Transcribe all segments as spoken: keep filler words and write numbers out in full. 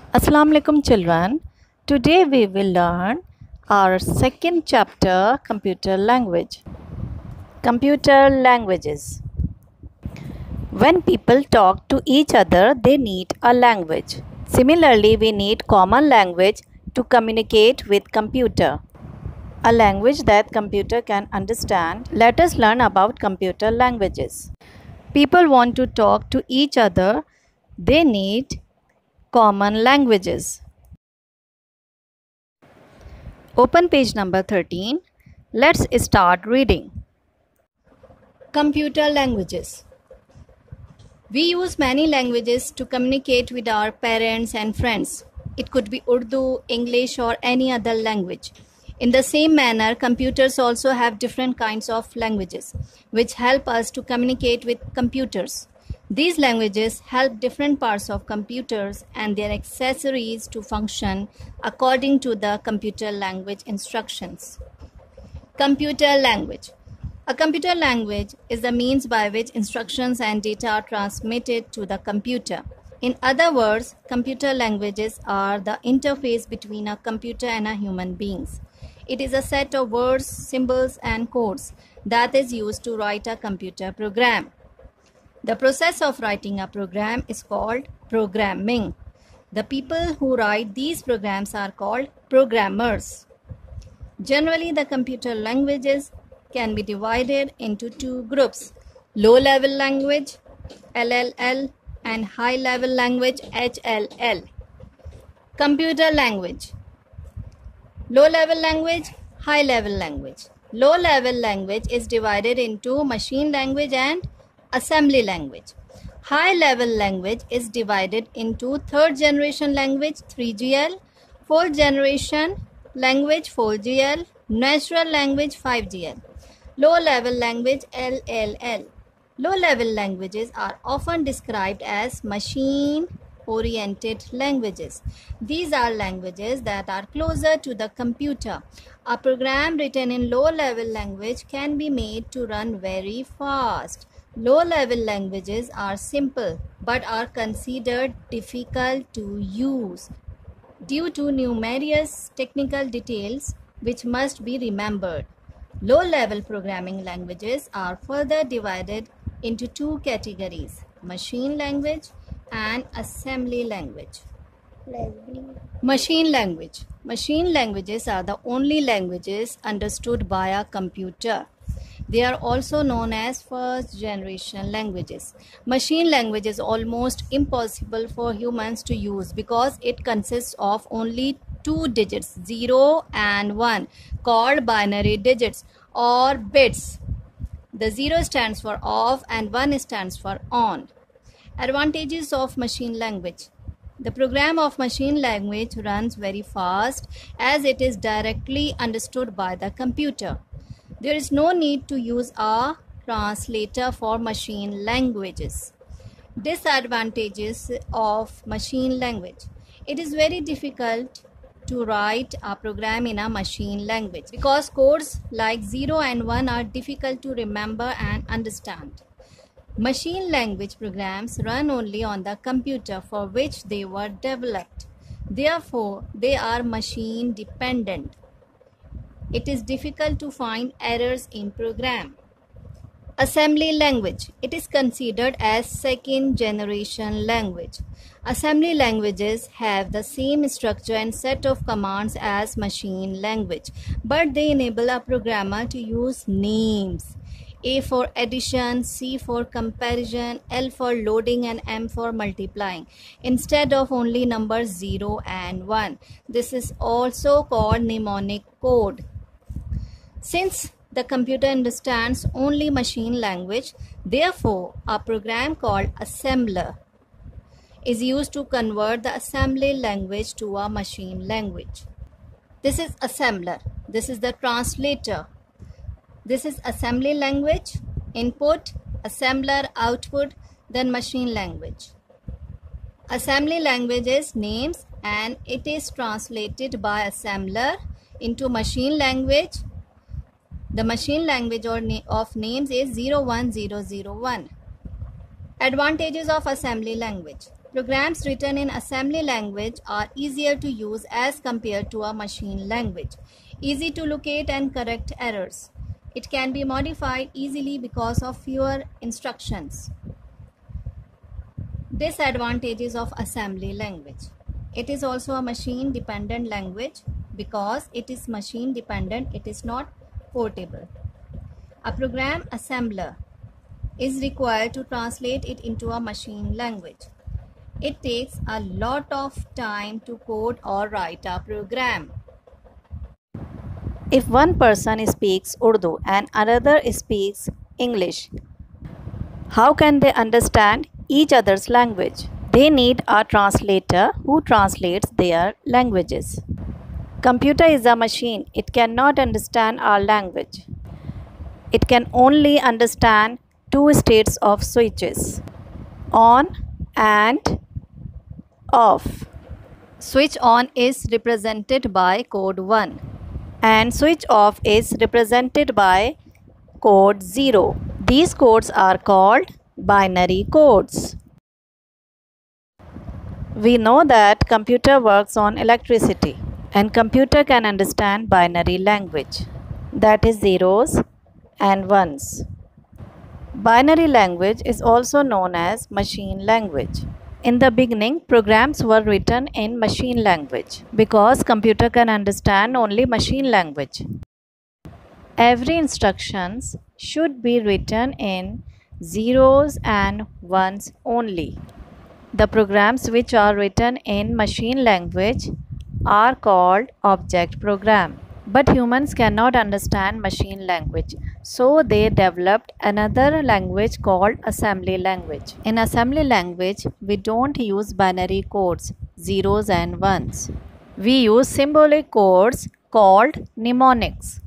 Assalamu alaikum children. Today we will learn our second chapter, computer language. Computer languages. When people talk to each other, they need a language. Similarly, we need common language to communicate with computer. A language that computer can understand. Let us learn about computer languages. People want to talk to each other. They need common languages. Open page number thirteen. Let's start reading. Computer languages. We use many languages to communicate with our parents and friends. It could be Urdu, English, or any other language. In the same manner, computers also have different kinds of languages, which help us to communicate with computers. These languages help different parts of computers and their accessories to function according to the computer language instructions. Computer language. A computer language is the means by which instructions and data are transmitted to the computer. In other words, computer languages are the interface between a computer and a human beings. It is a set of words, symbols, and codes that is used to write a computer program. The process of writing a program is called programming. The people who write these programs are called programmers. Generally, the computer languages can be divided into two groups: low-level language, L L L, and high-level language, H L L. Computer language. Low-level language, high-level language. Low-level language is divided into machine language and assembly language. High-level language is divided into third-generation language, three G L, fourth-generation language, four G L, natural language, five G L. Low-level language, L L L. Low-level languages are often described as machine-oriented languages. These are languages that are closer to the computer. A program written in low-level language can be made to run very fast. Low-level languages are simple but are considered difficult to use due to numerous technical details which must be remembered. Low-level programming languages are further divided into two categories: machine language and assembly language. Machine language. Machine languages are the only languages understood by a computer. They are also known as first-generation languages. Machine language is almost impossible for humans to use because it consists of only two digits, zero and one, called binary digits or bits. The zero stands for off and one stands for on. Advantages of machine language. The program of machine language runs very fast as it is directly understood by the computer. There is no need to use a translator for machine languages. Disadvantages of machine language. It is very difficult to write a program in a machine language because codes like zero and one are difficult to remember and understand. Machine language programs run only on the computer for which they were developed. Therefore, they are machine dependent. It is difficult to find errors in program. Assembly language. It is considered as second generation language. Assembly languages have the same structure and set of commands as machine language, but they enable a programmer to use names: A for addition, C for comparison, L for loading, and M for multiplying, instead of only numbers zero and one. This is also called mnemonic code. Since the computer understands only machine language, therefore, a program called assembler is used to convert the assembly language to a machine language. This is assembler. This is the translator. This is assembly language, input, assembler, output, then machine language. Assembly language is names and it is translated by assembler into machine language. The machine language or na of names is zero one zero zero one. Advantages of assembly language. Programs written in assembly language are easier to use as compared to a machine language. Easy to locate and correct errors. It can be modified easily because of fewer instructions. Disadvantages of assembly language. It is also a machine dependent language. Because it is machine dependent, it is not portable. A program assembler is required to translate it into a machine language. It takes a lot of time to code or write a program. If one person speaks Urdu and another speaks English, how can they understand each other's language? They need a translator who translates their languages. Computer is a machine. It cannot understand our language. It can only understand two states of switches, on and off. Switch on is represented by code one and switch off is represented by code zero. These codes are called binary codes. We know that computer works on electricity. And computer can understand binary language, that is zeros and ones. Binary language is also known as machine language. In the beginning, programs were written in machine language because computer can understand only machine language. Every instructions should be written in zeros and ones only. The programs which are written in machine language are called object program. But humans cannot understand machine language, so they developed another language called assembly language. In assembly language, we don't use binary codes, zeros and ones. We use symbolic codes called mnemonics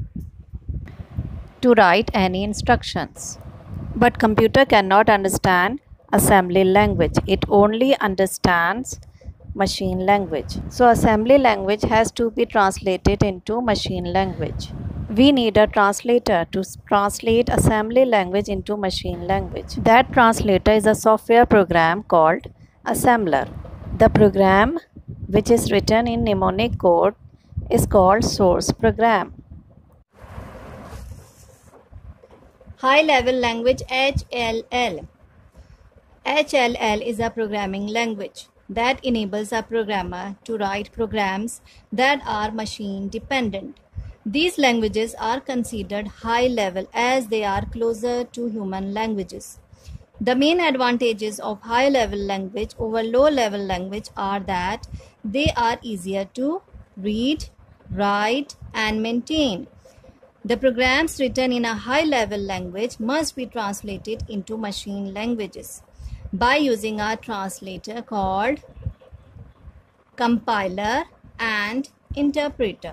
to write any instructions. But computer cannot understand assembly language. It only understands machine language. So assembly language has to be translated into machine language. We need a translator to translate assembly language into machine language. That translator is a software program called assembler. The program which is written in mnemonic code is called source program. High level language H L L. H L L is a programming language that enables a programmer to write programs that are machine dependent. These languages are considered high level as they are closer to human languages. The main advantages of high level language over low level language are that they are easier to read, write, and maintain. The programs written in a high level language must be translated into machine languages by using a translator called compiler and interpreter.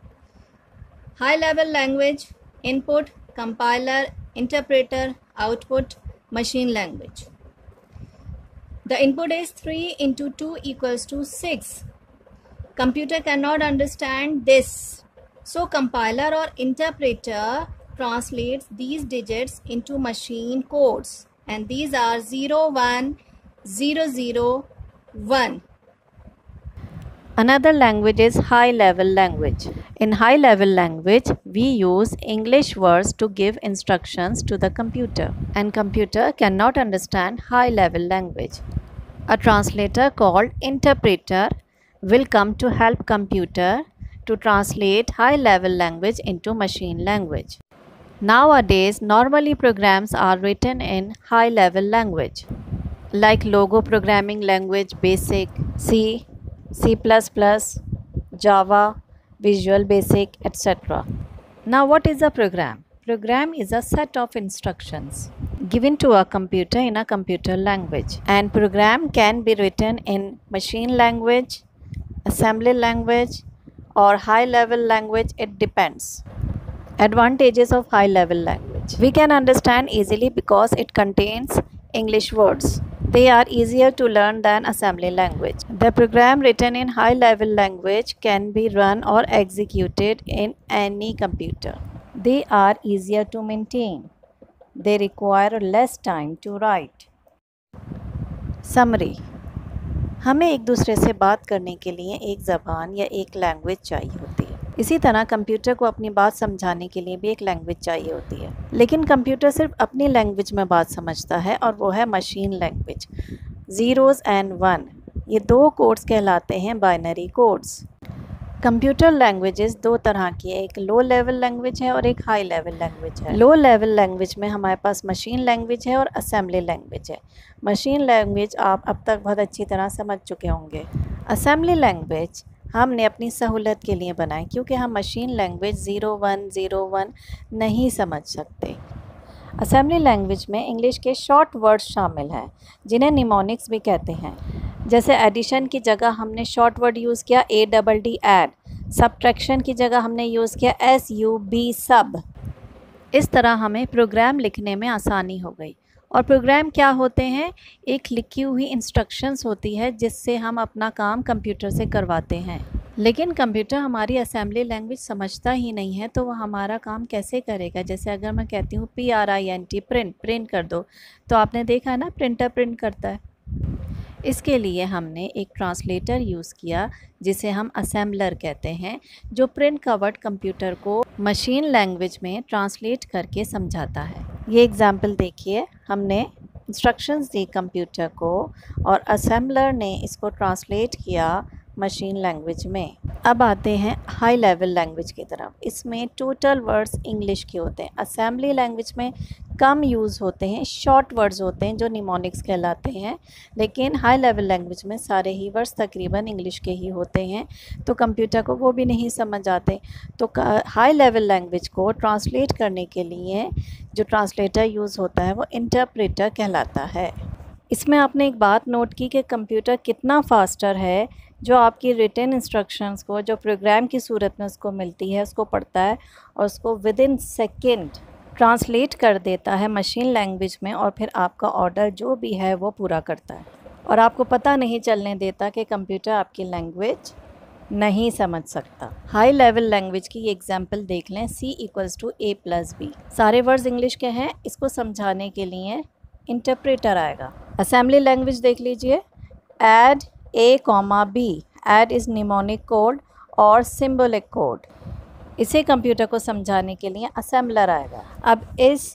High level language input, compiler, interpreter, output, machine language. The input is three into two equals to six. Computer cannot understand this. So compiler or interpreter translates these digits into machine codes. And these are zero one zero zero one. Another language is high level language. In high level language, we use English words to give instructions to the computer. And computer cannot understand high level language. A translator called interpreter will come to help computer to translate high level language into machine language. Nowadays, normally programs are written in high level language like Logo programming language, Basic, C, C plus plus, Java, Visual Basic, et cetera. Now what is a program? Program is a set of instructions given to a computer in a computer language, and program can be written in machine language, assembly language, or high level language. It depends. Advantages of high level language. We can understand easily because it contains English words. They are easier to learn than assembly language. The program written in high level language can be run or executed in any computer. They are easier to maintain. They require less time to write. Summary. हमें एक दूसरे से बात करने के लिए एक ज़बान या एक लैंग्वेज चाहिए होती है। इसी तरह कंप्यूटर को अपनी बात समझाने के लिए भी एक लैंग्वेज चाहिए होती है, लेकिन कंप्यूटर सिर्फ अपनी लैंग्वेज में बात समझता है और वो है machine language. Zeros and one, ये दो कोड्स कहलाते हैं बाइनरी कोड्स। कंप्यूटर लैंग्वेजेस दो तरह की है, एक लो लेवल लैंग्वेज है और एक हाई लेवल लैंग्वेज है। लो लेवल लैंग्वेज में हमारे पास मशीन लैंग्वेज है और असेंबली लैंग्वेज है। मशीन लैंग्वेज आप अब तक बहुत अच्छी तरह समझ चुके होंगे। असेंबली लैंग्वेज हमने अपनी सहूलत के लिए बनाई, क्योंकि हम machine language zero one zero one नहीं समझ सकते। असेंबली लैंग्वेज में इंग्लिश के शॉर्ट वर्ड्स शामिल हैं, जिन्हें निमोनिक्स भी कहते हैं। जैसे एडिशन की जगह हमने शॉर्ट वर्ड यूज़ किया A double D add, subtraction की जगह हमने यूज़ किया एस यू बी सब। इस तरह हमें प्रोग्राम लिखने में आसानी हो गई। और प्रोग्राम क्या होते हैं? एक लिखी हुई इंस्ट्रक्शंस होती है जिससे हम अपना काम कंप्यूटर से करवाते हैं। लेकिन कंप्यूटर हमारी असेंबली लैंग्वेज समझता ही नहीं है, तो वह हमारा काम कैसे करेगा? जैसे अगर मैं कहती हूँ P R I N T print print कर दो, तो आपने देखा ना प्रिंटर प्रिंट करता है। इसके लिए हमने एक ट्रांसलेटर यूज़ किया जिसे हम असेंबलर कहते हैं, जो प्रिंट का वर्ड कंप्यूटर को मशीन लैंग्वेज में ट्रांसलेट करके समझाता है। ये एग्जाम्पल देखिए, हमने इंस्ट्रक्शंस दी कंप्यूटर को और असेंबलर ने इसको ट्रांसलेट किया मशीन लैंग्वेज में। अब आते हैं हाई लेवल लैंग्वेज की तरफ। इसमें टोटल वर्ड्स इंग्लिश के होते हैं। असेंबली लैंग्वेज में कम यूज़ होते हैं, शॉर्ट वर्ड्स होते हैं जो निमोनिक्स कहलाते हैं, लेकिन हाई लेवल लैंग्वेज में सारे ही वर्ड्स तकरीबन इंग्लिश के ही होते हैं, तो कंप्यूटर को वो भी नहीं समझ आते। तो हाई लेवल लैंग्वेज को ट्रांसलेट करने के लिए जो ट्रांसलेटर यूज़ होता है वो इंटरप्रेटर कहलाता है। इसमें आपने एक बात नोट की कि कंप्यूटर कितना फास्टर है, जो आपकी रिटन इंस्ट्रक्शंस को जो प्रोग्राम की सूरत में उसको मिलती है उसको पढ़ता है और उसको विद इन सेकेंड ट्रांसलेट कर देता है मशीन लैंग्वेज में, और फिर आपका ऑर्डर जो भी है वो पूरा करता है और आपको पता नहीं चलने देता कि कंप्यूटर आपकी लैंग्वेज नहीं समझ सकता। हाई लेवल लैंग्वेज की एग्जांपल देख लें, C equals to A plus B. सारे वर्ड्स इंग्लिश के हैं, इसको समझाने के लिए इंटरप्रेटर आएगा। असेंबली लैंग्वेज देख लीजिए, add A comma B, add is mnemonic code और सिंबॉलिक कोड। इसे कंप्यूटर को समझाने के लिए असेंबलर आएगा। अब इस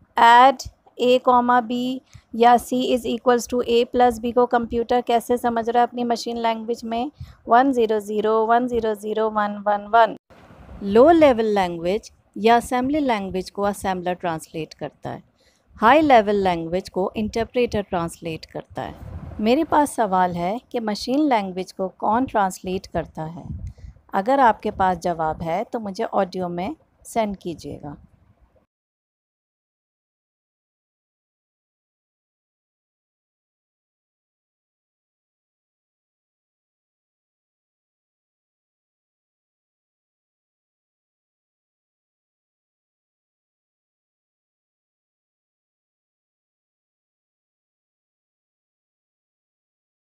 ऐड ए कॉमा बी या C is equals to A plus B को कंप्यूटर कैसे समझ रहा है अपनी मशीन लैंग्वेज में? One zero zero one zero zero one one one. Low level language या असेंबली लैंग्वेज को असेंबलर ट्रांसलेट करता है, हाई लेवल लैंग्वेज को इंटरप्रेटर ट्रांसलेट करता है। मेरे पास सवाल है कि मशीन लैंग्वेज को कौन ट्रांसलेट करता है? अगर आपके पास जवाब है तो मुझे ऑडियो में सेंड कीजिएगा।